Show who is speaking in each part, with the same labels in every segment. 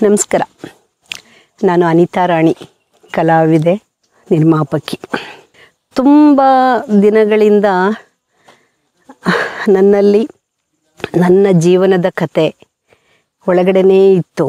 Speaker 1: ನಮಸ್ಕಾರ. ನಾನು ಅನಿತಾ ರಾಣಿ, ಕಲಾವಿದೆ, ನಿರ್ಮಾಪಕಿ. ತುಂಬ ದಿನಗಳಿಂದ ನನ್ನಲ್ಲಿ ನನ್ನ ಜೀವನದ ಕತೆ ಒಳಗಡೆನೇ ಇತ್ತು.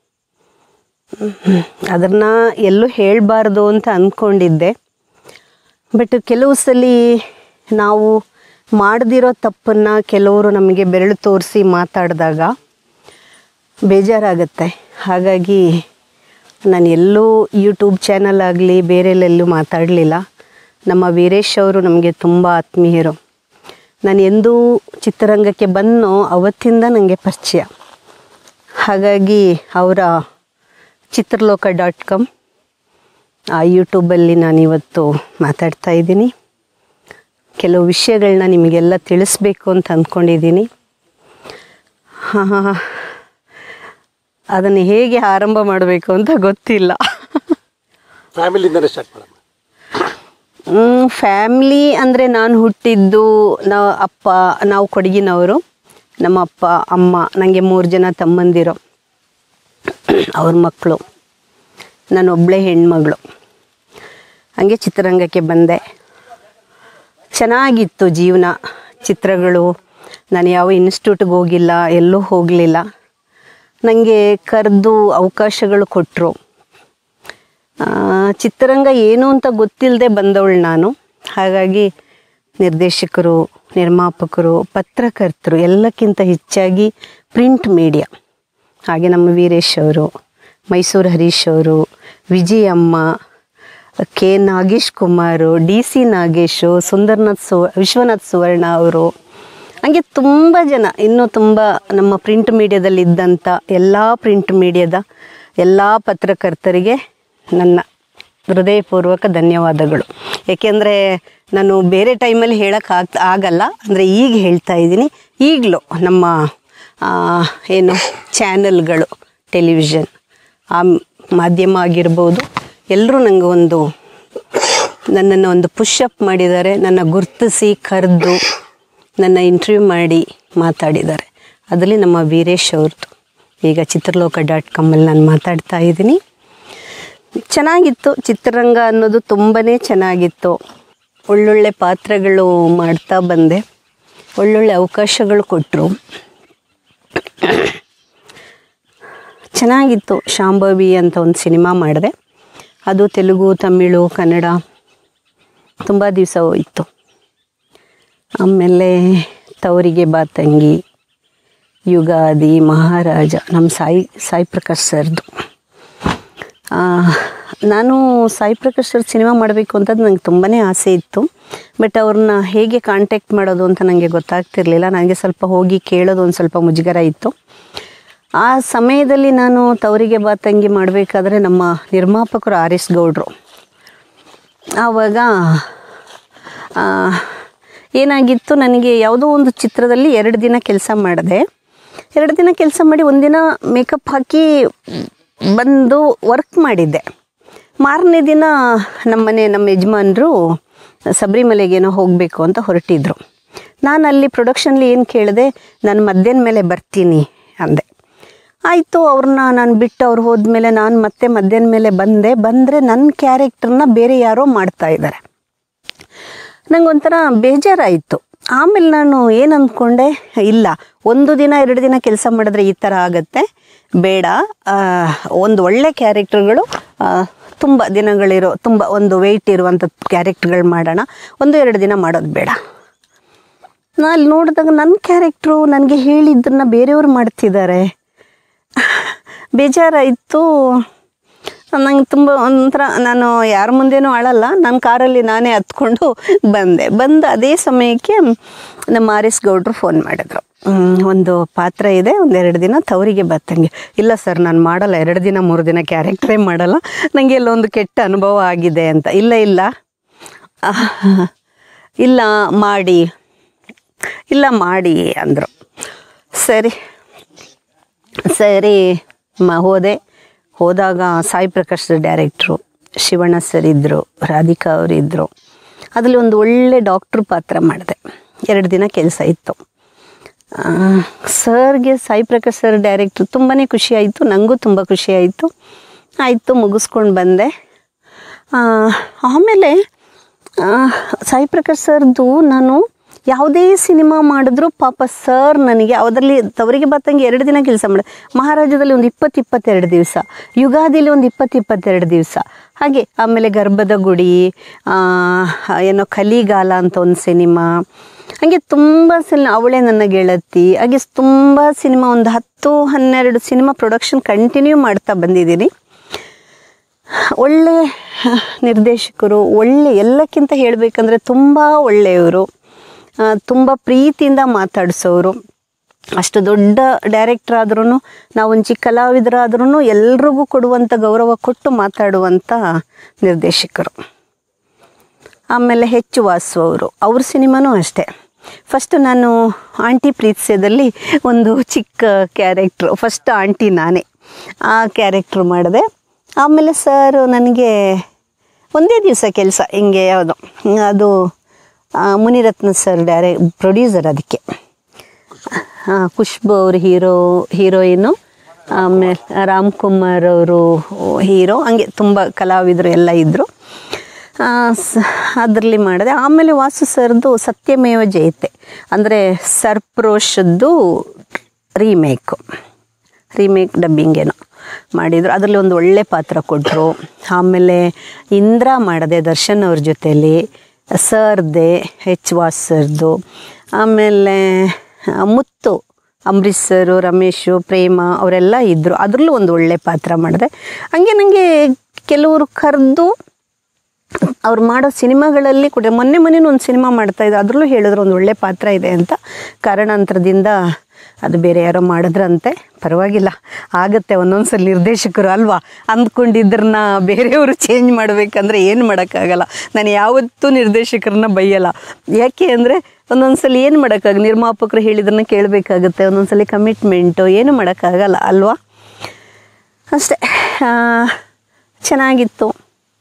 Speaker 1: ಅದನ್ನು ಎಲ್ಲೂ ಹೇಳಬಾರ್ದು ಅಂತ ಅಂದ್ಕೊಂಡಿದ್ದೆ. ಬಟ್ ಕೆಲವು ಸಲ ನಾವು ಮಾಡದಿರೋ ತಪ್ಪನ್ನು ಕೆಲವರು ನಮಗೆ ಬೆರಳು ತೋರಿಸಿ ಮಾತಾಡಿದಾಗ ಬೇಜಾರಾಗುತ್ತೆ. ಹಾಗಾಗಿ ನಾನು ಎಲ್ಲೂ ಯೂಟ್ಯೂಬ್ ಚಾನಲ್ ಆಗಲಿ ಬೇರೆಲ್ಲೆಲ್ಲೂ ಮಾತಾಡಲಿಲ್ಲ. ನಮ್ಮ ವೀರೇಶ್ ಅವರು ನಮಗೆ ತುಂಬ ಆತ್ಮೀಯರು. ನಾನು ಎಂದೂ ಚಿತ್ರರಂಗಕ್ಕೆ ಬಂದನೋ ಅವತ್ತಿಂದ ನನಗೆ ಪರಿಚಯ. ಹಾಗಾಗಿ ಅವರ ಚಿತ್ರಲೋಕ.com ಆ ಯೂಟ್ಯೂಬಲ್ಲಿ ನಾನಿವತ್ತು ಮಾತಾಡ್ತಾ ಇದ್ದೀನಿ. ಕೆಲವು ವಿಷಯಗಳನ್ನ ನಿಮಗೆಲ್ಲ ತಿಳಿಸ್ಬೇಕು ಅಂತ ಅಂದ್ಕೊಂಡಿದ್ದೀನಿ. ಅದನ್ನು ಹೇಗೆ ಆರಂಭ ಮಾಡಬೇಕು ಅಂತ ಗೊತ್ತಿಲ್ಲ. ಫ್ಯಾಮಿಲಿ ಅಂದರೆ ನಾನು ಹುಟ್ಟಿದ್ದು ನಾವು ಕೊಡಗಿನವರು. ನಮ್ಮ ಅಪ್ಪ ಅಮ್ಮ, ನನಗೆ 3 ಜನ ತಮ್ಮಂದಿರು, ಅವ್ರ ಮಕ್ಕಳು, ನಾನೊಬ್ಬಳೇ ಹೆಣ್ಮಗಳು. ಹಾಗೆ ಚಿತ್ರರಂಗಕ್ಕೆ ಬಂದೆ. ಚೆನ್ನಾಗಿತ್ತು ಜೀವನ. ಚಿತ್ರಗಳು, ನಾನು ಯಾವ ಇನ್ಸ್ಟಿಟ್ಯೂಟ್ಗೆ ಹೋಗಿಲ್ಲ, ಎಲ್ಲೂ ಹೋಗಲಿಲ್ಲ. ನನಗೆ ಕರೆದು ಅವಕಾಶಗಳು ಕೊಟ್ಟರು. ಚಿತ್ರರಂಗ ಏನು ಅಂತ ಗೊತ್ತಿಲ್ಲದೆ ಬಂದವಳು ನಾನು. ಹಾಗಾಗಿ ನಿರ್ದೇಶಕರು, ನಿರ್ಮಾಪಕರು, ಪತ್ರಕರ್ತರು, ಎಲ್ಲಕ್ಕಿಂತ ಹೆಚ್ಚಾಗಿ ಪ್ರಿಂಟ್ ಮೀಡಿಯಾ, ಹಾಗೆ ನಮ್ಮ ವೀರೇಶ್ ಅವರು, ಮೈಸೂರು ಹರೀಶ್ ಅವರು, ವಿಜಯಮ್ಮ, ಕೆ ನಾಗೇಶ್ ಕುಮಾರು, DC ನಾಗೇಶು, ವಿಶ್ವನಾಥ್ ಸುವರ್ಣ ಅವರು, ಹಾಗೆ ತುಂಬ ಜನ, ಇನ್ನೂ ತುಂಬ ನಮ್ಮ ಪ್ರಿಂಟ್ ಮೀಡಿಯಾದಲ್ಲಿ ಇದ್ದಂಥ ಎಲ್ಲ ಪ್ರಿಂಟ್ ಮೀಡಿಯಾದ ಎಲ್ಲ ಪತ್ರಕರ್ತರಿಗೆ ನನ್ನ ಹೃದಯಪೂರ್ವಕ ಧನ್ಯವಾದಗಳು. ಏಕೆಂದರೆ ನಾನು ಬೇರೆ ಟೈಮಲ್ಲಿ ಆಗಲ್ಲ, ಅಂದರೆ ಈಗ ಹೇಳ್ತಾ ಇದ್ದೀನಿ. ಈಗಲೂ ನಮ್ಮ ಏನು ಚಾನಲ್ಗಳು, ಟೆಲಿವಿಷನ್, ಆ ಮಾಧ್ಯಮ ಆಗಿರ್ಬೋದು, ಎಲ್ಲರೂ ನನಗೆ ನನ್ನನ್ನು ಒಂದು ಪುಷಪ್ ಮಾಡಿದ್ದಾರೆ. ನನ್ನ ಗುರ್ತಿಸಿ ಕರೆದು ನನ್ನ ಇಂಟರ್ವ್ಯೂ ಮಾಡಿ ಮಾತಾಡಿದ್ದಾರೆ. ಅದರಲ್ಲಿ ನಮ್ಮ ವೀರೇಶ್ ಅವ್ರದ್ದು ಈಗ ಚಿತ್ರಲೋಕ.comಲ್ಲಿ ನಾನು ಮಾತಾಡ್ತಾ ಇದ್ದೀನಿ. ಚೆನ್ನಾಗಿತ್ತು ಚಿತ್ರರಂಗ ಅನ್ನೋದು, ತುಂಬಾ ಚೆನ್ನಾಗಿತ್ತು. ಒಳ್ಳೊಳ್ಳೆ ಪಾತ್ರಗಳು ಮಾಡ್ತಾ ಬಂದೆ. ಒಳ್ಳೊಳ್ಳೆ ಅವಕಾಶಗಳು ಕೊಟ್ಟರು. ಚೆನ್ನಾಗಿತ್ತು. ಶಾಂಭವಿ ಅಂತ ಒಂದು ಸಿನಿಮಾ ಮಾಡಿದೆ. ಅದು ತೆಲುಗು, ತಮಿಳು, ಕನ್ನಡ ತುಂಬ ದಿವಸ ಹೋಯಿತು. ಆಮೇಲೆ ತವರಿಗೆ ಬಾ ತಂಗಿ, ಯುಗಾದಿ, ಮಹಾರಾಜ, ನಮ್ಮ ಸಾಯಿ ಪ್ರಕಾಶ್ ಸರ್ದು. ನಾನು ಸಾಯಿ ಪ್ರಕಾಶ್ ಸರ್ ಸಿನಿಮಾ ಮಾಡಬೇಕು ಅಂತದ್ದು ನನಗೆ ತುಂಬಾ ಆಸೆ ಇತ್ತು. ಬಟ್ ಅವ್ರನ್ನ ಹೇಗೆ ಕಾಂಟ್ಯಾಕ್ಟ್ ಮಾಡೋದು ಅಂತ ನನಗೆ ಗೊತ್ತಾಗ್ತಿರ್ಲಿಲ್ಲ. ನನಗೆ ಸ್ವಲ್ಪ ಹೋಗಿ ಕೇಳೋದು ಒಂದು ಸ್ವಲ್ಪ ಮುಜುಗರ ಇತ್ತು. ಆ ಸಮಯದಲ್ಲಿ ನಾನು ತವರಿಗೆ ಬಾ ತಂಗಿ ಮಾಡಬೇಕಾದ್ರೆ ನಮ್ಮ ನಿರ್ಮಾಪಕರು RS ಗೌಡ್ರು. ಆವಾಗ ಏನಾಗಿತ್ತು, ನನಗೆ ಯಾವುದೋ ಒಂದು ಚಿತ್ರದಲ್ಲಿ 2 ದಿನ ಕೆಲಸ ಮಾಡಿದೆ. 2 ದಿನ ಕೆಲಸ ಮಾಡಿ ಒಂದಿನ ಮೇಕಪ್ ಹಾಕಿ ಬಂದು ವರ್ಕ್ ಮಾಡಿದ್ದೆ. ಮಾರನೇ ದಿನ ನಮ್ಮ ಯಜಮಾನರು ಶಬರಿಮಲೆಗೇನೋ ಹೋಗಬೇಕು ಅಂತ ಹೊರಟಿದ್ರು. ನಾನು ಅಲ್ಲಿ ಪ್ರೊಡಕ್ಷನ್ಲಿ ಏನು ಕೇಳಿದೆ, ನಾನು ಮಧ್ಯಾಹ್ನ ಮೇಲೆ ಬರ್ತೀನಿ ಅಂದೆ. ಆಯಿತು, ಅವ್ರನ್ನ ನಾನು ಬಿಟ್ಟು ಅವ್ರು ಹೋದ್ಮೇಲೆ ನಾನು ಮತ್ತೆ ಮಧ್ಯಾಹ್ನ ಮೇಲೆ ಬಂದರೆ ನನ್ನ ಕ್ಯಾರೆಕ್ಟರ್ನ ಬೇರೆ ಯಾರೋ ಮಾಡ್ತಾ ಇದ್ದಾರೆ. ನಂಗೊಂಥರ ಬೇಜಾರಾಯಿತು. ಆಮೇಲೆ ನಾನು ಏನು ಅಂದ್ಕೊಂಡೆ, ಇಲ್ಲ, 1 ದಿನ 2 ದಿನ ಕೆಲಸ ಮಾಡಿದ್ರೆ ಈ ಥರ ಆಗುತ್ತೆ, ಬೇಡ, ಒಂದು ಒಳ್ಳೆ ಕ್ಯಾರೆಕ್ಟರ್ಗಳು ತುಂಬ ದಿನಗಳಿರೋ, ತುಂಬ ಒಂದು ವೆಯ್ಟ್ ಇರುವಂಥ ಕ್ಯಾರೆಕ್ಟರ್ಗಳು ಮಾಡೋಣ, 1-2 ದಿನ ಮಾಡೋದು ಬೇಡ. ನಾನು ಅಲ್ಲಿ ನೋಡಿದಾಗ ನನ್ನ ಕ್ಯಾರೆಕ್ಟ್ರು ನನಗೆ ಹೇಳಿದ್ದನ್ನು ಬೇರೆಯವರು ಮಾಡ್ತಿದ್ದಾರೆ. ಬೇಜಾರಾಯಿತು. ನಂಗೆ ತುಂಬ ಒಂಥರ, ನಾನು ಯಾರ ಮುಂದೆನೂ ಅಳಲ್ಲ, ನಾನು ಕಾರಲ್ಲಿ ನಾನೇ ಹತ್ಕೊಂಡು ಬಂದು ಅದೇ ಸಮಯಕ್ಕೆ ನಮ್ಮ RS ಗೌಡ್ರು ಫೋನ್ ಮಾಡಿದ್ರು. ಒಂದು ಪಾತ್ರ ಇದೆ, 1-2 ದಿನ ತವರಿಗೆ ಬತ್ತಂಗೆ. ಇಲ್ಲ ಸರ್, ನಾನು ಮಾಡಲ್ಲ, 2 ದಿನ 3 ದಿನ ಕ್ಯಾರೆಕ್ಟ್ರೇ ಮಾಡಲ್ಲ, ನನಗೆ ಎಲ್ಲೊಂದು ಕೆಟ್ಟ ಅನುಭವ ಆಗಿದೆ ಅಂತ. ಇಲ್ಲ ಮಾಡಿ ಅಂದರು. ಸರಿ ಹೋದಾಗ ಸಾಯಿ ಪ್ರಕಾಶ್ ಡೈರೆಕ್ಟ್ರು, ಶಿವಣ್ಣ ಸರ್ ಇದ್ದರು, ರಾಧಿಕಾ ಅವರಿದ್ದರು. ಅದರಲ್ಲಿ ಒಂದು ಒಳ್ಳೆ ಡಾಕ್ಟ್ರು ಪಾತ್ರ ಮಾಡಿದೆ. 2 ದಿನ ಕೆಲಸ ಇತ್ತು. ಸರ್ಗೆ ಸಾಯಿ ಪ್ರಕಾಶ್ ಸರ್ ಡೈರೆಕ್ಟ್ರು ತುಂಬಾ ಖುಷಿ ಆಯಿತು, ನನಗೂ ತುಂಬ ಖುಷಿ ಆಯಿತು. ಆಯಿತು, ಮುಗಿಸ್ಕೊಂಡು ಬಂದೆ. ಆಮೇಲೆ ಸಾಯಿ ಪ್ರಕಾಶ್ ಸರ್ದು ನಾನು ಯಾವುದೇ ಸಿನಿಮಾ ಮಾಡಿದ್ರು ಪಾಪ ಸರ್ ನನಗೆ ಅದರಲ್ಲಿ ತವರಿಗೆ ಬತ್ತಂಗೆ 2 ದಿನ ಕೆಲಸ ಮಾಡಿದೆ. ಮಹಾರಾಜದಲ್ಲಿ ಒಂದು 22 ದಿವಸ, ಯುಗಾದಿಲಿ ಒಂದು 22 ದಿವಸ, ಹಾಗೆ ಆಮೇಲೆ ಗರ್ಭದ ಗುಡಿ, ಏನೋ ಕಲಿಗಾಲ ಅಂತ ಒಂದು ಸಿನಿಮಾ, ಹಾಗೆ ತುಂಬ ಅವಳೇ ನನ್ನ ಗೆಳತಿ, ಹಾಗೆ ತುಂಬ ಸಿನಿಮಾ ಒಂದು 10-12 ಸಿನಿಮಾ ಪ್ರೊಡಕ್ಷನ್ ಕಂಟಿನ್ಯೂ ಮಾಡ್ತಾ ಬಂದಿದ್ದೀನಿ. ಒಳ್ಳೆ ನಿರ್ದೇಶಕರು, ಒಳ್ಳೆ ಎಲ್ಲಕ್ಕಿಂತ ಹೇಳಬೇಕಂದ್ರೆ ತುಂಬ ಒಳ್ಳೆಯವರು, ತುಂಬ ಪ್ರೀತಿಯಿಂದ ಮಾತಾಡಿಸೋರು. ಅಷ್ಟು ದೊಡ್ಡ ಡೈರೆಕ್ಟರ್ ಆದ್ರೂ, ನಾವೊಂದು ಚಿಕ್ಕ ಕಲಾವಿದರಾದ್ರೂ ಎಲ್ರಿಗೂ ಕೊಡುವಂಥ ಗೌರವ ಕೊಟ್ಟು ಮಾತಾಡುವಂಥ ನಿರ್ದೇಶಕರು. ಆಮೇಲೆ ಹೆಚ್ಚು ವಾಸು ಅವ್ರ ಸಿನಿಮಾನೂ ಅಷ್ಟೇ. ಫಸ್ಟ್ ನಾನು ಆಂಟಿ ಪ್ರೀತ್ಸೆದಲ್ಲಿ ಒಂದು ಚಿಕ್ಕ ಕ್ಯಾರೆಕ್ಟ್ರು, ಫಸ್ಟ್ ಆಂಟಿ ನಾನೇ ಆ ಕ್ಯಾರೆಕ್ಟ್ರು ಮಾಡಿದೆ. ಆಮೇಲೆ ಸರ್ ನನಗೆ ಒಂದೇ ದಿವಸ ಕೆಲಸ, ಹಿಂಗೆ ಯಾವುದೋ ಅದು ಮುನಿರತ್ನ ಸರ್ ಪ್ರೊಡ್ಯೂಸರ್, ಅದಕ್ಕೆ ಖುಷ್ಬು ಅವರು ಹೀರೋಯಿನು, ಆಮೇಲೆ ರಾಮ್ ಕುಮಾರ್ ಅವರು ಹೀರೋ, ಹಂಗೆ ತುಂಬ ಕಲಾವಿದರು ಎಲ್ಲ ಇದ್ದರು. ಅದರಲ್ಲಿ ಮಾಡಿದೆ. ಆಮೇಲೆ ವಾಸು ಸರ್ದು ಸತ್ಯಮೇವ ಜಯತೆ ಅಂದರೆ ಸರ್ಪ್ರೋಷದ್ದು ರೀಮೇಕ್ ಡಬ್ಬಿಂಗೇನೋ ಮಾಡಿದರು. ಅದರಲ್ಲಿ ಒಂದು ಒಳ್ಳೆ ಪಾತ್ರ ಕೊಟ್ಟರು. ಆಮೇಲೆ ಇಂದ್ರ ಮಾಡಿದೆ ದರ್ಶನ್ ಅವ್ರ ಜೊತೆಯಲ್ಲಿ, ಸರ್ದೆ ಎಚ್ ವಾಸ್ ಸರ್ದು. ಆಮೇಲೆ ಮುತ್ತು, ಅಂಬರೀಷ್ ಸರು, ರಮೇಶು, ಪ್ರೇಮ ಅವರೆಲ್ಲ ಇದ್ದರು. ಅದರಲ್ಲೂ ಒಂದು ಒಳ್ಳೆ ಪಾತ್ರ ಮಾಡಿದೆ. ಹಂಗೆ ನನಗೆ ಕೆಲವರು ಕರೆದು ಅವ್ರು ಮಾಡೋ ಸಿನಿಮಾಗಳಲ್ಲಿ ಕೂಡ, ಮೊನ್ನೆ ಒಂದು ಸಿನಿಮಾ ಮಾಡ್ತಾಯಿದ್ದೆ, ಅದರಲ್ಲೂ ಹೇಳಿದ್ರು ಒಂದು ಒಳ್ಳೆ ಪಾತ್ರ ಇದೆ ಅಂತ. ಕಾರಣಾಂತರದಿಂದ ಅದು ಬೇರೆ ಯಾರೋ ಮಾಡಿದ್ರಂತೆ. ಪರವಾಗಿಲ್ಲ, ಆಗುತ್ತೆ ಒಂದೊಂದು ಸಲ ನಿರ್ದೇಶಕರು ಅಲ್ವಾ, ಅಂದ್ಕೊಂಡಿದ್ರನ್ನ ಬೇರೆಯವರು ಚೇಂಜ್ ಮಾಡಬೇಕಂದ್ರೆ ಏನು ಮಾಡೋಕ್ಕಾಗಲ್ಲ. ನಾನು ಯಾವತ್ತೂ ನಿರ್ದೇಶಕರನ್ನ ಬೈಯಲ್ಲ. ಯಾಕೆ ಅಂದರೆ ಒಂದೊಂದು ಸಲ ಏನು ಮಾಡೋಕ್ಕಾಗ, ನಿರ್ಮಾಪಕರು ಹೇಳಿದ್ರನ್ನ ಕೇಳಬೇಕಾಗುತ್ತೆ. ಒಂದೊಂದು ಸಲ ಕಮಿಟ್ಮೆಂಟು, ಏನು ಮಾಡೋಕ್ಕಾಗಲ್ಲ ಅಲ್ವಾ. ಅಷ್ಟೇ, ಚೆನ್ನಾಗಿತ್ತು.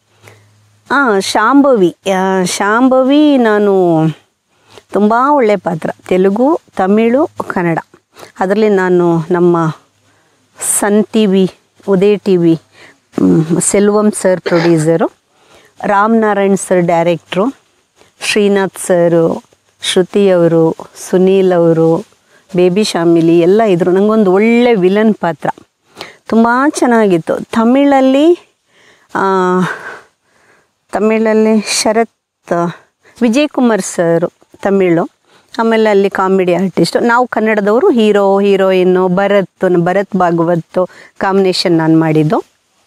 Speaker 1: ಶಾಂಭವಿ ನಾನು ತುಂಬ ಒಳ್ಳೆಯ ಪಾತ್ರ, ತೆಲುಗು, ತಮಿಳು, ಕನ್ನಡ. ಅದರಲ್ಲಿ ನಾನು ನಮ್ಮ Sun T V, Uday T V, Selvam sir producer, Ramanarayan sir director, Srinath sir, Shruti ಅವರು, ಸುನೀಲ್ ಅವರು, ಬೇಬಿ ಶಾಮಿಲಿ ಎಲ್ಲ ಇದ್ದರು. ನನಗೊಂದು ಒಳ್ಳೆ ವಿಲನ್ ಪಾತ್ರ ತುಂಬ ಚೆನ್ನಾಗಿತ್ತು. ತಮಿಳಲ್ಲಿ ಶರತ್ ವಿಜಯ್ ಕುಮಾರ್ ಸರು ತಮಿಳು. ಆಮೇಲೆ ಅಲ್ಲಿ ಕಾಮಿಡಿ ಆರ್ಟಿಸ್ಟು. ನಾವು ಕನ್ನಡದವರು ಹೀರೋಯಿನ್ನು ಭರತ್ ಭಾಗವತ್ ಕಾಂಬಿನೇಷನ್ ನಾನು ಮಾಡಿದ್ದು.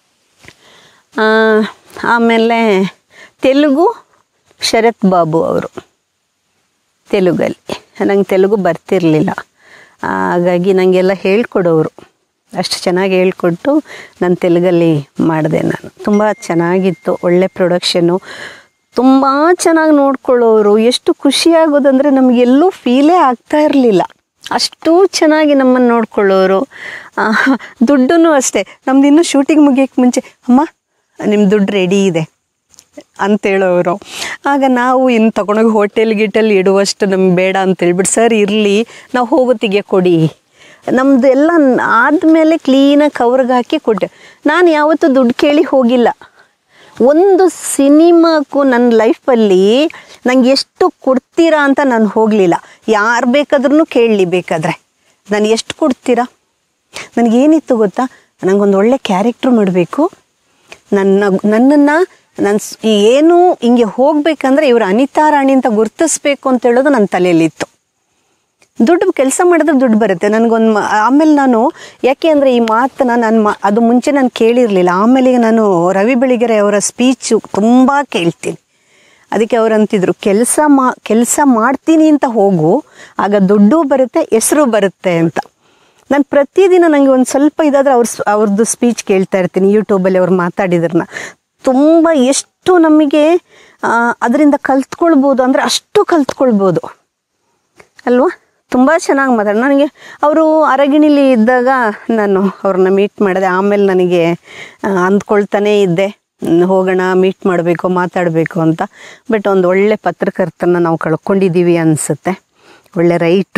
Speaker 1: ಆಮೇಲೆ ತೆಲುಗು ಶರತ್ ಬಾಬು ಅವರು ತೆಲುಗಲ್ಲಿ. ನಂಗೆ ತೆಲುಗು ಬರ್ತಿರಲಿಲ್ಲ, ಹಾಗಾಗಿ ನನಗೆಲ್ಲ ಹೇಳ್ಕೊಡೋರು. ಅಷ್ಟು ಚೆನ್ನಾಗಿ ಹೇಳ್ಕೊಟ್ಟು ನಾನು ತೆಲುಗಲ್ಲಿ ಮಾಡಿದೆ. ನಾನು ತುಂಬ ಚೆನ್ನಾಗಿತ್ತು, ಒಳ್ಳೆ ಪ್ರೊಡಕ್ಷನ್ನು, ತುಂಬ ಚೆನ್ನಾಗಿ ನೋಡ್ಕೊಳ್ಳೋರು. ಎಷ್ಟು ಖುಷಿಯಾಗೋದಂದರೆ ನಮಗೆಲ್ಲೂ ಫೀಲೇ ಆಗ್ತಾ ಇರಲಿಲ್ಲ, ಅಷ್ಟು ಚೆನ್ನಾಗಿ ನಮ್ಮನ್ನು ನೋಡ್ಕೊಳ್ಳೋರು. ದುಡ್ಡು ಅಷ್ಟೇ, ನಮ್ದು ಇನ್ನೂ ಶೂಟಿಂಗ್ ಮುಗಿಯೋಕ್ಕೆ ಮುಂಚೆ ಅಮ್ಮ ನಿಮ್ಮ ದುಡ್ಡು ರೆಡಿ ಇದೆ ಅಂತೇಳೋರು. ಆಗ ನಾವು ಇನ್ನು ತಗೊಂಡೋಗಿ ಹೋಟೆಲ್ ಇಡುವಷ್ಟು ನಮ್ಗೆ ಬೇಡ ಅಂತೇಳ್ಬಿಟ್ಟು, ಸರ್ ಇರಲಿ ನಾವು ಹೋಗೋತ್ತಿಗೆ ಕೊಡಿ, ನಮ್ಮದು ಎಲ್ಲ ಆದಮೇಲೆ ಕ್ಲೀನಾಗಿ ಕವರ್ಗೆ ಹಾಕಿ ಕೊಟ್ಟೆ. ನಾನು ಯಾವತ್ತೂ ದುಡ್ಡು ಕೇಳಿ ಹೋಗಿಲ್ಲ. ಒಂದು ಸಿನಿಮಾಕ್ಕೂ ನನ್ನ ಲೈಫಲ್ಲಿ ನಂಗೆ ಎಷ್ಟು ಕೊಡ್ತೀರಾ ಅಂತ ನಾನು ಹೋಗಲಿಲ್ಲ. ಯಾರು ಬೇಕಾದ್ರೂ ಕೇಳಲಿ, ಬೇಕಾದರೆ ನಾನು ಎಷ್ಟು ಕೊಡ್ತೀರಾ. ನನಗೇನಿತ್ತು ಗೊತ್ತಾ, ನನಗೊಂದು ಒಳ್ಳೆ ಕ್ಯಾರೆಕ್ಟ್ರ್ ಮಾಡಬೇಕು, ನನ್ನನ್ನು ಏನು ಹಿಂಗೆ ಹೋಗಬೇಕಂದ್ರೆ ಇವರು ಅನಿತಾ ರಾಣಿ ಅಂತ ಗುರ್ತಿಸ್ಬೇಕು ಅಂತ ಹೇಳೋದು ನನ್ನ ತಲೆಯಲ್ಲಿತ್ತು. ದುಡ್ಡು ಕೆಲಸ ಮಾಡಿದ್ರೆ ದುಡ್ಡು ಬರುತ್ತೆ ನನಗೊಂದು. ಆಮೇಲೆ ನಾನು ಯಾಕೆ ಅಂದರೆ ಈ ಮಾತನ್ನ ಅದು ಮುಂಚೆ ನಾನು ಕೇಳಿರಲಿಲ್ಲ. ಆಮೇಲೆ ನಾನು ರವಿ ಬೆಳಿಗೆರೆ ಅವರ ಸ್ಪೀಚು ತುಂಬ ಕೇಳ್ತೀನಿ. ಅದಕ್ಕೆ ಅವ್ರು ಅಂತಿದ್ರು, ಕೆಲಸ ಮಾಡ್ತೀನಿ ಅಂತ ಹೋಗು, ಆಗ ದುಡ್ಡು ಬರುತ್ತೆ, ಹೆಸರು ಬರುತ್ತೆ ಅಂತ. ನಾನು ಪ್ರತಿದಿನ ನನಗೆ ಒಂದು ಸ್ವಲ್ಪ ಇದಾದರೆ ಅವ್ರದ್ದು ಸ್ಪೀಚ್ ಕೇಳ್ತಾ ಇರ್ತೀನಿ ಯೂಟ್ಯೂಬಲ್ಲಿ. ಅವ್ರು ಮಾತಾಡಿದ್ರನ್ನ ತುಂಬ ಎಷ್ಟು ನಮಗೆ ಅದರಿಂದ ಕಲ್ತ್ಕೊಳ್ಬೋದು ಅಂದರೆ ಅಷ್ಟು ಕಲ್ತ್ಕೊಳ್ಬೋದು ಅಲ್ವಾ. ತುಂಬ ಚೆನ್ನಾಗಿ ಮಾತಾಡಿ. ನನಗೆ ಅವರು ಅರಗಿಣಿಲಿ ಇದ್ದಾಗ ನಾನು ಅವ್ರನ್ನ ಮೀಟ್ ಮಾಡಿದೆ. ಆಮೇಲೆ ನನಗೆ ಅಂದ್ಕೊಳ್ತಾನೇ ಇದ್ದೆ, ಹೋಗೋಣ, ಮೀಟ್ ಮಾಡಬೇಕು, ಮಾತಾಡಬೇಕು ಅಂತ. ಬಟ್ ಒಂದು ಒಳ್ಳೆ ಪತ್ರಕರ್ತನ ನಾವು ಕಳ್ಕೊಂಡಿದ್ದೀವಿ ಅನಿಸುತ್ತೆ. ಒಳ್ಳೆ ರೈಟ್ರು,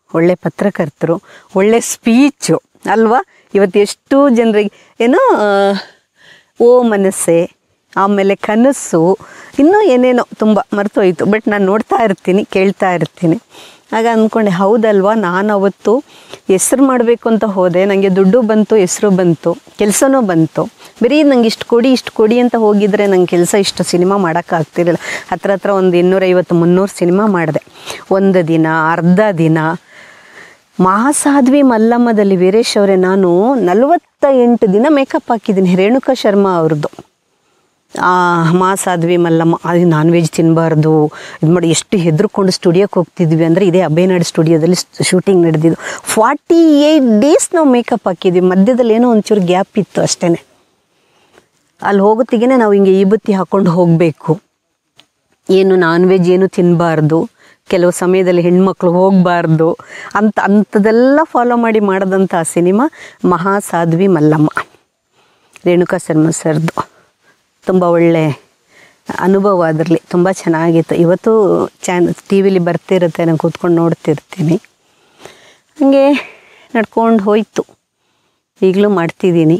Speaker 1: ಒಳ್ಳೆ ಪತ್ರಕರ್ತರು, ಒಳ್ಳೆ ಸ್ಪೀಚು ಅಲ್ವಾ. ಇವತ್ತು ಎಷ್ಟು ಜನರಿಗೆ ಏನೋ ಓ ಮನಸ್ಸೆ, ಆಮೇಲೆ ಕನಸು, ಇನ್ನೂ ಏನೇನೋ ತುಂಬ ಮರ್ತೋಯ್ತು. ಬಟ್ ನಾನು ನೋಡ್ತಾ ಇರ್ತೀನಿ, ಕೇಳ್ತಾ ಇರ್ತೀನಿ. ಆಗ ಅಂದ್ಕೊಂಡೆ ಹೌದಲ್ವಾ, ನಾನು ಅವತ್ತು ಹೆಸ್ರು ಮಾಡಬೇಕು ಅಂತ ಹೋದೆ, ನನಗೆ ದುಡ್ಡು ಬಂತು, ಹೆಸರು ಬಂತು, ಕೆಲಸನೂ ಬಂತು. ಬರೀ ನಂಗೆ ಇಷ್ಟು ಕೊಡಿ ಅಂತ ಹೋಗಿದ್ರೆ ನಂಗೆ ಕೆಲಸ ಇಷ್ಟು ಸಿನಿಮಾ ಮಾಡೋಕ್ಕಾಗ್ತಿರಲಿಲ್ಲ. ಹತ್ರ ಒಂದು 250-300 ಸಿನಿಮಾ ಮಾಡಿದೆ ಒಂದು ದಿನ, ಅರ್ಧ ದಿನ. ಮಹಾಸಾಧ್ವಿ ಮಲ್ಲಮ್ಮದಲ್ಲಿ ವೀರೇಶ್ ಅವರೇ ನಾನು 48 ದಿನ ಮೇಕಪ್ ಹಾಕಿದ್ದೀನಿ. ರೇಣುಕಾ ಶರ್ಮಾ ಅವ್ರದ್ದು ಮಹಾಸಾಧ್ವಿ ಮಲ್ಲಮ್ಮ. ಅದು ನಾನ್ ವೆಜ್ ತಿನ್ನಬಾರ್ದು ಇದು ಮಾಡಿ ಎಷ್ಟು ಹೆದರ್ಕೊಂಡು ಸ್ಟುಡಿಯೋಕ್ಕೆ ಹೋಗ್ತಿದ್ವಿ ಅಂದರೆ, ಇದೇ ಅಭಯನಾಡು ಸ್ಟುಡಿಯೋದಲ್ಲಿ ಶೂಟಿಂಗ್ ನಡೆದಿದ್ದು. 48 ಡೇಸ್ ನಾವು ಮೇಕಪ್ ಹಾಕಿದ್ವಿ. ಮಧ್ಯದಲ್ಲಿ ಏನೋ ಒಂಚೂರು ಗ್ಯಾಪ್ ಇತ್ತು ಅಷ್ಟೇ. ಅಲ್ಲಿ ಹೋಗೋತ್ತಿಗೆ ನಾವು ಹಿಂಗೆ ಈ ಬತ್ತಿ ಹಾಕ್ಕೊಂಡು ಹೋಗಬೇಕು, ಏನು ನಾನ್ ವೆಜ್ ಏನು ತಿನ್ನಬಾರ್ದು, ಕೆಲವು ಸಮಯದಲ್ಲಿ ಹೆಣ್ಮಕ್ಳು ಹೋಗಬಾರ್ದು ಅಂಥದ್ದೆಲ್ಲ ಫಾಲೋ ಮಾಡಿ ಮಾಡಿದಂಥ ಸಿನಿಮಾ ಮಹಾಸಾಧ್ವಿ ಮಲ್ಲಮ್ಮ, ರೇಣುಕಾ ಶರ್ಮಾ ಸರ್ದು. ತುಂಬ ಒಳ್ಳೆ ಅನುಭವ ಅದರಲ್ಲಿ, ತುಂಬ ಚೆನ್ನಾಗಿತ್ತು. ಇವತ್ತು ಟಿ ವಿಲಿ ಬರ್ತಿರುತ್ತೆ, ನಾನು ಕೂತ್ಕೊಂಡು ನೋಡ್ತಿರ್ತೀನಿ. ಹಾಗೆ ನಡ್ಕೊಂಡು ಹೋಯ್ತು. ಈಗಲೂ ಮಾಡ್ತಿದ್ದೀನಿ,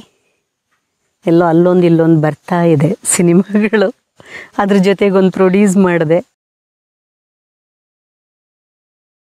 Speaker 1: ಎಲ್ಲೋ ಅಲ್ಲೊಂದು ಇಲ್ಲೊಂದು ಬರ್ತಾ ಇದೆ ಸಿನಿಮಾಗಳು. ಅದ್ರ ಜೊತೆಗೊಂದು ಪ್ರೊಡ್ಯೂಸ್ ಮಾಡಿದೆ,